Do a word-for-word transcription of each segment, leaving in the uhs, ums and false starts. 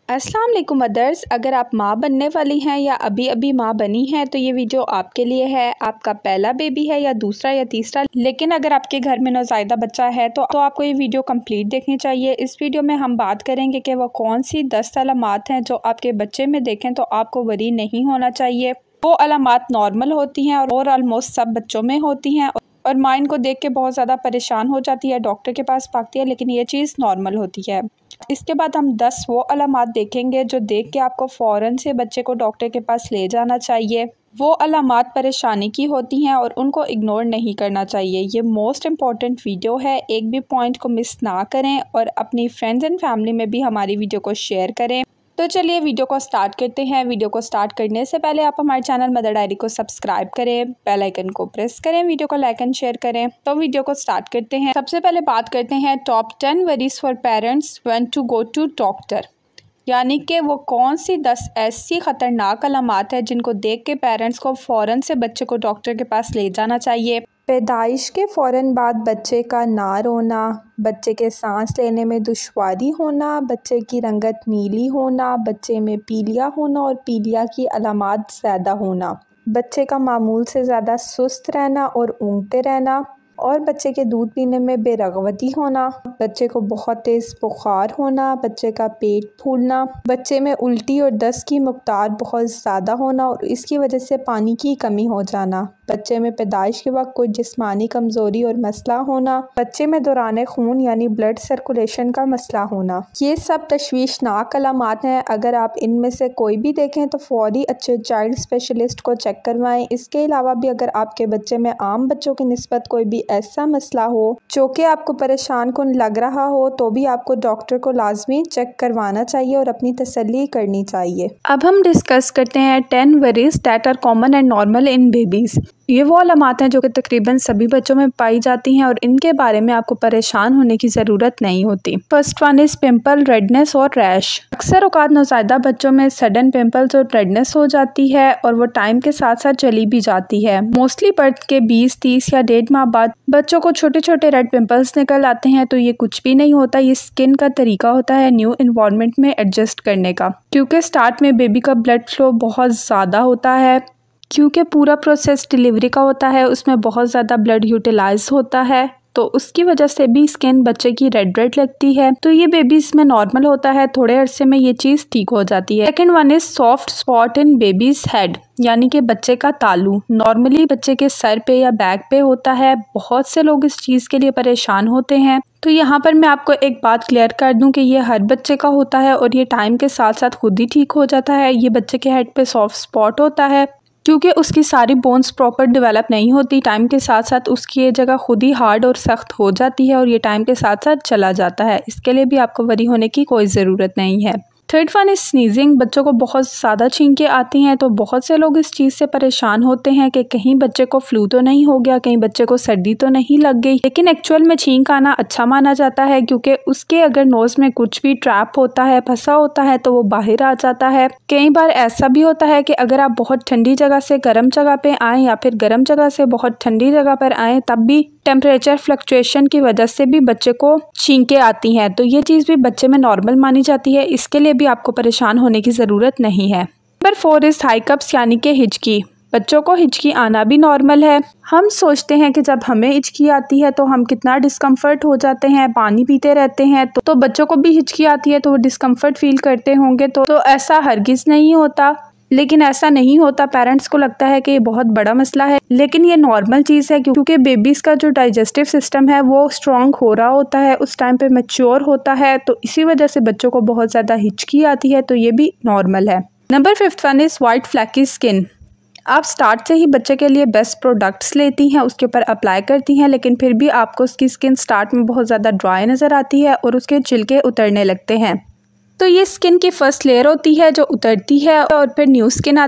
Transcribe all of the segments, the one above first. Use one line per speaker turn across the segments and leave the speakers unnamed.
अस्सलाम वालेकुम मदर्स। अगर आप माँ बनने वाली हैं या अभी अभी माँ बनी हैं तो ये वीडियो आपके लिए है। आपका पहला बेबी है या दूसरा या तीसरा, लेकिन अगर आपके घर में नौज़ायदा बच्चा है तो, तो आपको ये वीडियो कंप्लीट देखनी चाहिए। इस वीडियो में हम बात करेंगे कि वो कौन सी दस अलामात हैं जो आपके बच्चे में देखें तो आपको वरी नहीं होना चाहिए। वो अलामात नॉर्मल होती हैं और ऑलमोस्ट सब बच्चों में होती हैं और माँ इनको देख के बहुत ज़्यादा परेशान हो जाती है, डॉक्टर के पास भागती है, लेकिन ये चीज़ नॉर्मल होती है। इसके बाद हम दस वो अलामात देखेंगे जो देख के आपको फ़ौरन से बच्चे को डॉक्टर के पास ले जाना चाहिए। वो अलामात परेशानी की होती हैं और उनको इग्नोर नहीं करना चाहिए। ये मोस्ट इम्पॉर्टेंट वीडियो है, एक भी पॉइंट को मिस ना करें और अपनी फ्रेंड्स एंड फैमिली में भी हमारी वीडियो को शेयर करें। तो चलिए वीडियो को स्टार्ट करते हैं। वीडियो को स्टार्ट करने से पहले आप हमारे चैनल मदर डायरी को सब्सक्राइब करें, बेल आइकन को प्रेस करें, वीडियो को लाइक एंड शेयर करें। तो वीडियो को स्टार्ट करते हैं। सबसे पहले बात करते हैं top ten worries for parents when to go to doctor, यानी कि वो कौन सी दस ऐसी ख़तरनाक अलामात है जिनको देख के पेरेंट्स को फ़ौरन से बच्चे को डॉक्टर के पास ले जाना चाहिए। पैदाइश के फ़ौरन बाद बच्चे का ना रोना, बच्चे के सांस लेने में दुश्वारी होना, बच्चे की रंगत नीली होना, बच्चे में पीलिया होना और पीलिया की अलामात ज़्यादा होना, बच्चे का मामूल से ज़्यादा सुस्त रहना और ऊँघते रहना और बच्चे के दूध पीने में बेरगवती होना, बच्चे को बहुत तेज़ बुखार होना, बच्चे का पेट फूलना, बच्चे में उल्टी और दस्त की मकदार बहुत ज़्यादा होना और इसकी वजह से पानी की कमी हो जाना, बच्चे में पैदाइश के वक्त कोई जिस्मानी कमज़ोरी और मसला होना, बच्चे में दौरान खून यानी ब्लड सर्कुलेशन का मसला होना। ये सब तशवीशनाक अलामात हैं। अगर आप इनमें से कोई भी देखें तो फौरी अच्छे चाइल्ड स्पेशलिस्ट को चेक करवाएं। इसके अलावा भी अगर आपके बच्चे में आम बच्चों की निस्बत कोई भी ऐसा मसला हो जो कि आपको परेशान कुन लग रहा हो तो भी आपको डॉक्टर को लाजमी चेक करवाना चाहिए और अपनी तसल्ली करनी चाहिए। अब हम डिस्कस करते हैं ten worries that are common and normal in babies. ये वो अलामात हैं जो कि तकरीबन सभी बच्चों में पाई जाती हैं और इनके बारे में आपको परेशान होने की ज़रूरत नहीं होती। First one is pimple, redness और रैश। अक्सर औकात नौज़ायदा बच्चों में सडन पिंपल्स और रेडनेस हो जाती है और वो टाइम के साथ साथ चली भी जाती है। मोस्टली बर्थ के बीस तीस या डेढ़ माह बाद बच्चों को छोटे छोटे रेड पिंपल्स निकल आते हैं, तो ये कुछ भी नहीं होता। ये स्किन का तरीका होता है न्यू इन्वायरमेंट में एडजस्ट करने का, क्योंकि स्टार्ट में बेबी का ब्लड फ्लो बहुत ज़्यादा होता है, क्योंकि पूरा प्रोसेस डिलीवरी का होता है, उसमें बहुत ज़्यादा ब्लड यूटिलाइज होता है, तो उसकी वजह से भी स्किन बच्चे की रेड रेड लगती है। तो ये बेबीज़ में नॉर्मल होता है, थोड़े अरसे में ये चीज़ ठीक हो जाती है। Second one is soft spot in baby's head, यानी कि बच्चे का तालू। नॉर्मली बच्चे के सर पे या बैक पे होता है। बहुत से लोग इस चीज़ के लिए परेशान होते हैं। तो यहाँ पर मैं आपको एक बात क्लियर कर दूं कि ये हर बच्चे का होता है और ये टाइम के साथ साथ खुद ही ठीक हो जाता है। ये बच्चे के हेड पे सॉफ्ट स्पॉट होता है क्योंकि उसकी सारी बोन्स प्रॉपर डेवलप नहीं होती। टाइम के साथ साथ उसकी ये जगह खुद ही हार्ड और सख्त हो जाती है और ये टाइम के साथ साथ चला जाता है। इसके लिए भी आपको वरी होने की कोई ज़रूरत नहीं है। Third one is sneezing. बच्चों को बहुत ज़्यादा छींकें आती हैं, तो बहुत से लोग इस चीज़ से परेशान होते हैं कि कहीं बच्चे को फ्लू तो नहीं हो गया, कहीं बच्चे को सर्दी तो नहीं लग गई। लेकिन एक्चुअल में छींक आना अच्छा माना जाता है, क्योंकि उसके अगर नोज़ में कुछ भी ट्रैप होता है, फंसा होता है, तो वो बाहर आ जाता है। कई बार ऐसा भी होता है कि अगर आप बहुत ठंडी जगह से गर्म जगह पे आएँ या फिर गर्म जगह से बहुत ठंडी जगह पर आएँ, तब भी टेम्परेचर फ्लक्चुएशन की वजह से भी बच्चे को छींकें आती हैं। तो ये चीज़ भी बच्चे में नॉर्मल मानी जाती है। इसके लिए भी आपको परेशान होने की ज़रूरत नहीं है। नंबर फोर इज़ हाइकअप्स, यानी कि हिचकी। बच्चों को हिचकी आना भी नॉर्मल है। हम सोचते हैं कि जब हमें हिचकी आती है तो हम कितना डिस्कम्फर्ट हो जाते हैं, पानी पीते रहते हैं, तो, तो बच्चों को भी हिचकी आती है तो वो डिस्कम्फर्ट फील करते होंगे। तो, तो ऐसा हरगिज़ नहीं होता, लेकिन ऐसा नहीं होता। पेरेंट्स को लगता है कि ये बहुत बड़ा मसला है, लेकिन ये नॉर्मल चीज़ है, क्योंकि बेबीज़ का जो डाइजेस्टिव सिस्टम है वो स्ट्रॉन्ग हो रहा होता है, उस टाइम पे मैच्योर होता है, तो इसी वजह से बच्चों को बहुत ज़्यादा हिचकी आती है। तो ये भी नॉर्मल है। Number fifth one is white flaky skin. आप स्टार्ट से ही बच्चे के लिए बेस्ट प्रोडक्ट्स लेती हैं, उसके ऊपर अप्लाई करती हैं, लेकिन फिर भी आपको उसकी स्किन स्टार्ट में बहुत ज़्यादा ड्राई नज़र आती है और उसके छिलके उतरने लगते हैं। तो ये स्किन की फर्स्ट लेयर होती है जो उतरती है और फिर न्यू स्किन आती है।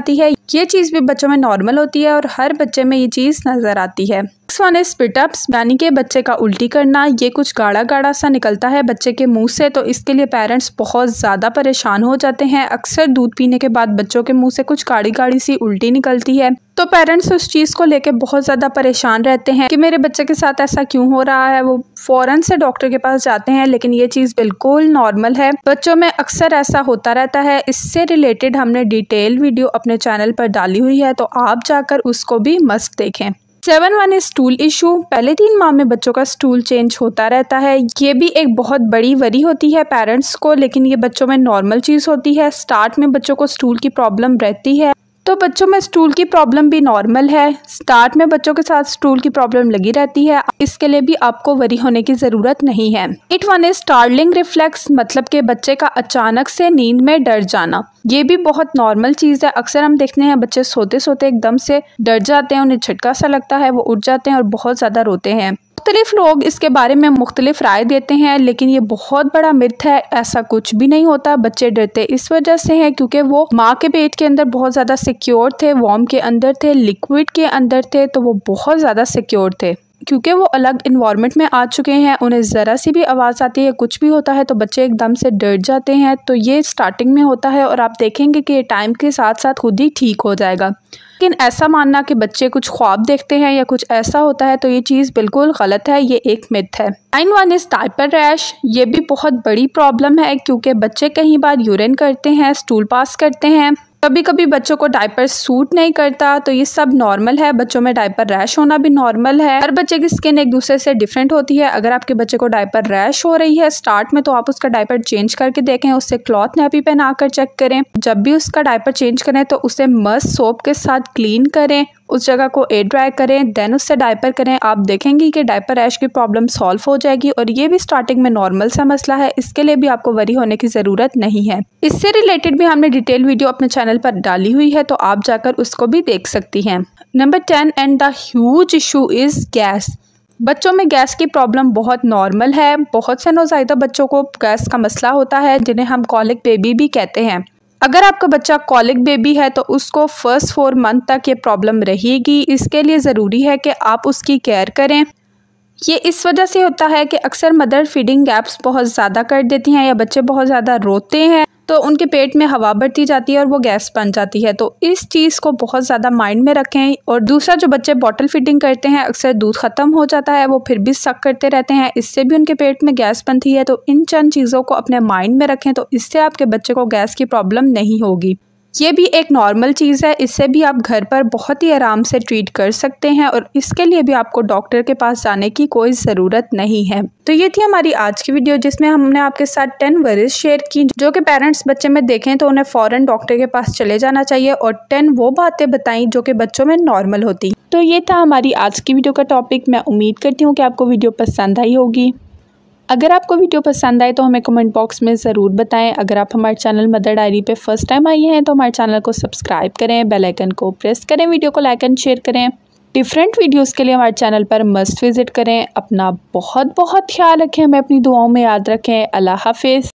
ये चीज़ भी बच्चों में नॉर्मल होती है और हर बच्चे में ये चीज़ नज़र आती है। Next one is spit ups, यानी कि बच्चे का उल्टी करना। ये कुछ गाढ़ा गाढ़ा सा निकलता है बच्चे के मुंह से, तो इसके लिए पेरेंट्स बहुत ज़्यादा परेशान हो जाते हैं। अक्सर दूध पीने के बाद बच्चों के मुंह से कुछ गाढ़ी गाढ़ी सी उल्टी निकलती है, तो पेरेंट्स उस चीज़ को लेके बहुत ज़्यादा परेशान रहते हैं कि मेरे बच्चे के साथ ऐसा क्यों हो रहा है। वो फ़ौरन से डॉक्टर के पास जाते हैं, लेकिन ये चीज़ बिल्कुल नॉर्मल है। बच्चों में अक्सर ऐसा होता रहता है। इससे रिलेटेड हमने डिटेल वीडियो अपने चैनल पर डाली हुई है, तो आप जाकर उसको भी मस्त देखें। Seven one is stool issue. पहले तीन माह में बच्चों का स्टूल चेंज होता रहता है। ये भी एक बहुत बड़ी वरी होती है पेरेंट्स को, लेकिन ये बच्चों में नॉर्मल चीज़ होती है। स्टार्ट में बच्चों को स्टूल की प्रॉब्लम रहती है, तो बच्चों में स्टूल की प्रॉब्लम भी नॉर्मल है। स्टार्ट में बच्चों के साथ स्टूल की प्रॉब्लम लगी रहती है, इसके लिए भी आपको वरी होने की ज़रूरत नहीं है। Eight one is startling reflex, मतलब कि बच्चे का अचानक से नींद में डर जाना। ये भी बहुत नॉर्मल चीज़ है। अक्सर हम देखते हैं बच्चे सोते सोते एकदम से डर जाते हैं, उन्हें झटका सा लगता है, वो उठ जाते हैं और बहुत ज़्यादा रोते हैं। मुख्तलिफ लोग इसके बारे में मुख्तलिफ राय देते हैं, लेकिन ये बहुत बड़ा मिथ है। ऐसा कुछ भी नहीं होता। बच्चे डरते इस वजह से हैं क्योंकि वो माँ के पेट के अंदर बहुत ज़्यादा सिक्योर थे, वार्म के अंदर थे, लिक्विड के अंदर थे, तो वो बहुत ज़्यादा सिक्योर थे। क्योंकि वो अलग इन्वायरमेंट में आ चुके हैं, उन्हें ज़रा सी भी आवाज़ आती है, कुछ भी होता है तो बच्चे एकदम से डर जाते हैं। तो ये स्टार्टिंग में होता है और आप देखेंगे कि ये टाइम के साथ साथ खुद ही ठीक हो जाएगा। लेकिन ऐसा मानना कि बच्चे कुछ ख्वाब देखते हैं या कुछ ऐसा होता है, तो ये चीज़ बिल्कुल गलत है, ये एक मिथ है। Nine one is diaper rash. ये भी बहुत बड़ी प्रॉब्लम है क्योंकि बच्चे कई बार यूरिन करते हैं, स्टूल पास करते हैं, कभी कभी बच्चों को डायपर सूट नहीं करता, तो ये सब नॉर्मल है। बच्चों में डायपर रैश होना भी नॉर्मल है। हर बच्चे की स्किन एक दूसरे से डिफरेंट होती है। अगर आपके बच्चे को डायपर रैश हो रही है स्टार्ट में, तो आप उसका डायपर चेंज करके देखें, उससे क्लॉथ नैपी पहना कर चेक करें। जब भी उसका डायपर चेंज करें तो उसे मस्त सोप के साथ क्लीन करें, उस जगह को एयर ड्राई करें, देन उससे डायपर करें। आप देखेंगे कि डायपर रैश की प्रॉब्लम सॉल्व हो जाएगी और ये भी स्टार्टिंग में नॉर्मल सा मसला है, इसके लिए भी आपको वरी होने की ज़रूरत नहीं है। इससे रिलेटेड भी हमने डिटेल वीडियो अपने चैनल पर डाली हुई है, तो आप जाकर उसको भी देख सकती हैं। Number ten and the huge issue is gas. बच्चों में गैस की प्रॉब्लम बहुत नॉर्मल है। बहुत से नौज़ायदा बच्चों को गैस का मसला होता है, जिन्हें हम कॉलिक बेबी भी कहते हैं। अगर आपका बच्चा कॉलिक बेबी है तो उसको फर्स्ट फोर मंथ तक ये प्रॉब्लम रहेगी। इसके लिए ज़रूरी है कि आप उसकी केयर करें। ये इस वजह से होता है कि अक्सर मदर फीडिंग गैप्स बहुत ज़्यादा कर देती हैं या बच्चे बहुत ज़्यादा रोते हैं, तो उनके पेट में हवा बढ़ती जाती है और वो गैस बन जाती है। तो इस चीज़ को बहुत ज़्यादा माइंड में रखें। और दूसरा, जो बच्चे बॉटल फीडिंग करते हैं अक्सर दूध ख़त्म हो जाता है, वो फिर भी सक करते रहते हैं, इससे भी उनके पेट में गैस बनती है। तो इन चंद चीज़ों को अपने माइंड में रखें, तो इससे आपके बच्चे को गैस की प्रॉब्लम नहीं होगी। ये भी एक नॉर्मल चीज़ है, इससे भी आप घर पर बहुत ही आराम से ट्रीट कर सकते हैं और इसके लिए भी आपको डॉक्टर के पास जाने की कोई ज़रूरत नहीं है। तो ये थी हमारी आज की वीडियो, जिसमें हमने आपके साथ टेन वरीज शेयर की जो कि पेरेंट्स बच्चे में देखें तो उन्हें फ़ौरन डॉक्टर के पास चले जाना चाहिए, और टेन वो बातें बताई जो कि बच्चों में नॉर्मल होती। तो ये था हमारी आज की वीडियो का टॉपिक। मैं उम्मीद करती हूँ कि आपको वीडियो पसंद आई होगी। अगर आपको वीडियो पसंद आए तो हमें कमेंट बॉक्स में ज़रूर बताएं। अगर आप हमारे चैनल मदर डायरी पे फर्स्ट टाइम आई हैं तो हमारे चैनल को सब्सक्राइब करें, बेल आइकन को प्रेस करें, वीडियो को लाइक एंड शेयर करें। डिफरेंट वीडियोस के लिए हमारे चैनल पर मस्ट विज़िट करें। अपना बहुत बहुत ख्याल रखें, हमें अपनी दुआओं में याद रखें। अल्लाह हाफिज़।